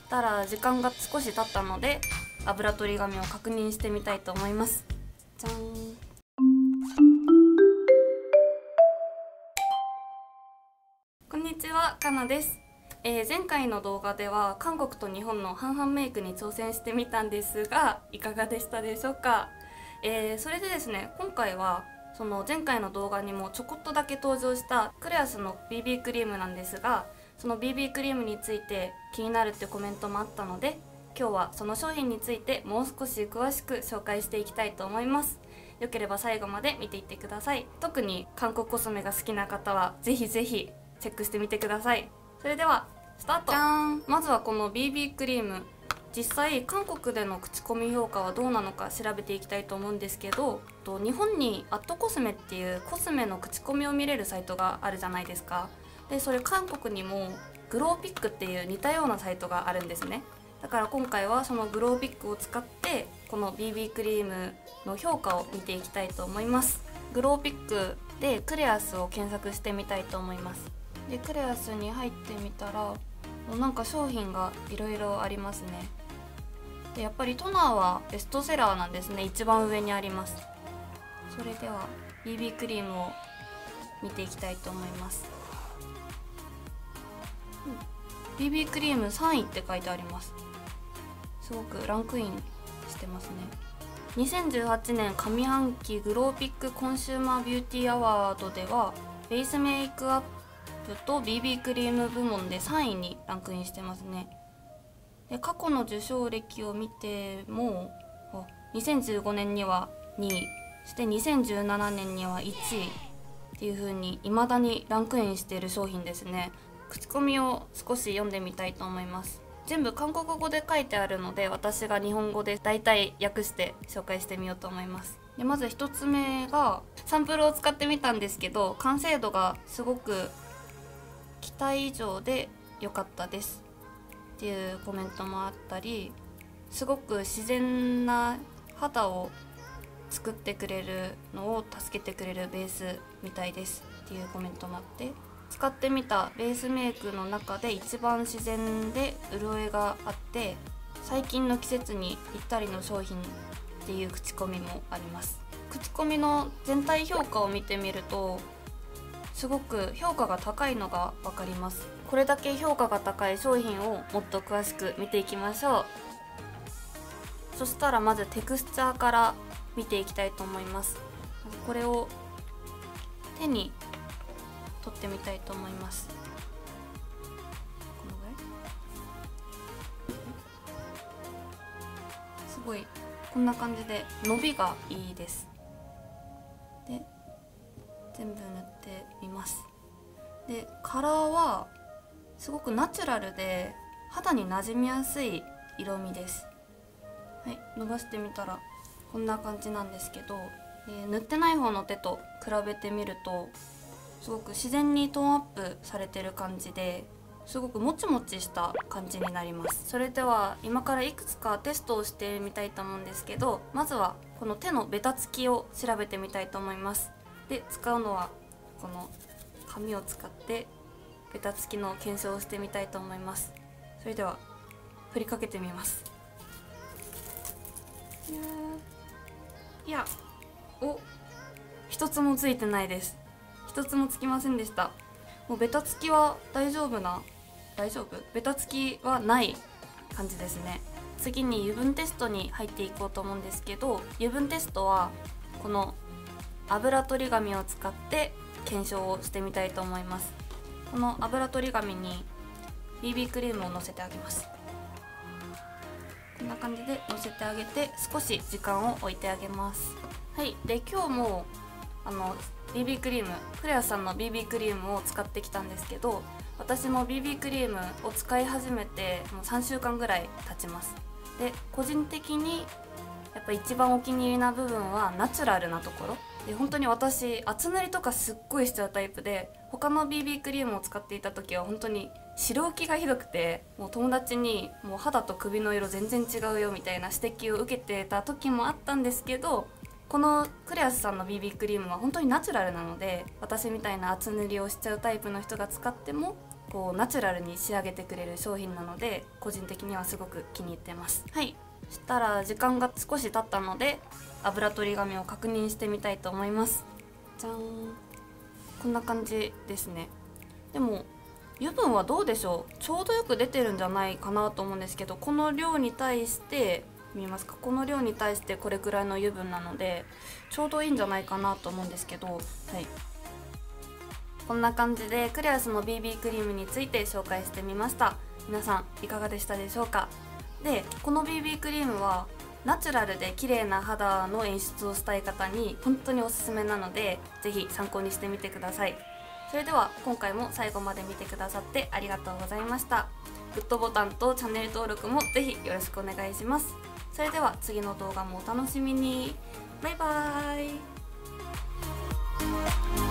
たら時間が少し経ったので油取り紙を確認してみたいと思います。じゃん。こんにちは、かなです。前回の動画では韓国と日本の半々メイクに挑戦してみたんですが、いかがでしたでしょうか。それでですね、今回はその前回の動画にもちょこっとだけ登場したクレアスの BB クリームなんですが、その BB クリームについて気になるってコメントもあったので、今日はその商品についてもう少し詳しく紹介していきたいと思います。よければ最後まで見ていってください。特に韓国コスメが好きな方はぜひぜひチェックしてみてください。それではスタート。じゃーん。まずはこの BB クリーム、実際韓国での口コミ評価はどうなのか調べていきたいと思うんですけど、日本にアットコスメっていうコスメの口コミを見れるサイトがあるじゃないですか。でそれ韓国にもグローピックっていう似たようなサイトがあるんですね。だから今回はそのグローピックを使ってこの BB クリームの評価を見ていきたいと思います。グローピックでクレアスを検索してみたいと思います。でクレアスに入ってみたらなんか商品がいろいろありますね。でやっぱりトナーはベストセラーなんですね。一番上にあります。それでは BB クリームを見ていきたいと思います。BB クリーム3位って書いてあります。すごくランクインしてますね。2018年上半期グローピックコンシューマービューティーアワードではベースメイクアップと BB クリーム部門で3位にランクインしてますね。で過去の受賞歴を見ても2015年には2位、そして2017年には1位っていう風に未だにランクインしている商品ですね。口コミを少し読んでみたいと思います。全部韓国語で書いてあるので私が日本語で大体訳して紹介してみようと思います。でまず1つ目がサンプルを使ってみたんですけど、完成度がすごく期待以上で良かったですっていうコメントもあったり、すごく自然な肌を作ってくれるのを助けてくれるベースみたいですっていうコメントもあって、使ってみたベースメイクの中で一番自然で潤いがあって最近の季節にぴったりの商品っていう口コミもあります。口コミの全体評価を見てみるとすごく評価が高いのが分かります。これだけ評価が高い商品をもっと詳しく見ていきましょう。そしたらまずテクスチャーから見ていきたいと思います。これを手に取ってみたいと思います。このぐらいすごいこんな感じで伸びがいいです。で全部塗ってみます。でカラーはすごくナチュラルで肌に馴染みやすい色味です。はい、伸ばしてみたらこんな感じなんですけど、塗ってない方の手と比べてみるとすごく自然にトーンアップされてる感じですごくもちもちした感じになります。それでは今からいくつかテストをしてみたいと思うんですけど、まずはこの手のベタつきを調べてみたいと思います。で使うのはこの紙を使ってベタつきの検証をしてみたいと思います。それでは振りかけてみます。いや一つもついてないです。一つもつきませんでした。もうベタつきは大丈夫？ベタつきはない感じですね。次に油分テストに入っていこうと思うんですけど、油分テストはこの油取り紙を使って検証をしてみたいと思います。この油取り紙に BB クリームをのせてあげます。こんな感じでのせてあげて少し時間を置いてあげます。はい、で今日もBB クリームクレアさんの BB クリームを使ってきたんですけど、私も BB クリームを使い始めてもう3週間ぐらい経ちます。で個人的にやっぱ一番お気に入りな部分はナチュラルなところで、本当に私厚塗りとかすっごいしちゃうタイプで、他の BB クリームを使っていた時は本当に白浮きがひどくて、もう友達にもう肌と首の色全然違うよみたいな指摘を受けてた時もあったんですけど、このクレアスさんの BB クリームは本当にナチュラルなので、私みたいな厚塗りをしちゃうタイプの人が使ってもこうナチュラルに仕上げてくれる商品なので、個人的にはすごく気に入ってます。はい、そしたら時間が少し経ったので油取り紙を確認してみたいと思います。じゃん、こんな感じですね。でも油分はどうでしょう、ちょうどよく出てるんじゃないかなと思うんですけど、この量に対して見えますか、この量に対してこれくらいの油分なのでちょうどいいんじゃないかなと思うんですけど、はい、こんな感じでクレアスの BB クリームについて紹介してみました。皆さんいかがでしたでしょうか。でこの BB クリームはナチュラルで綺麗な肌の演出をしたい方に本当におすすめなので、是非参考にしてみてください。それでは今回も最後まで見てくださってありがとうございました。グッドボタンとチャンネル登録もぜひよろしくお願いします。それでは次の動画もお楽しみに。バイバーイ。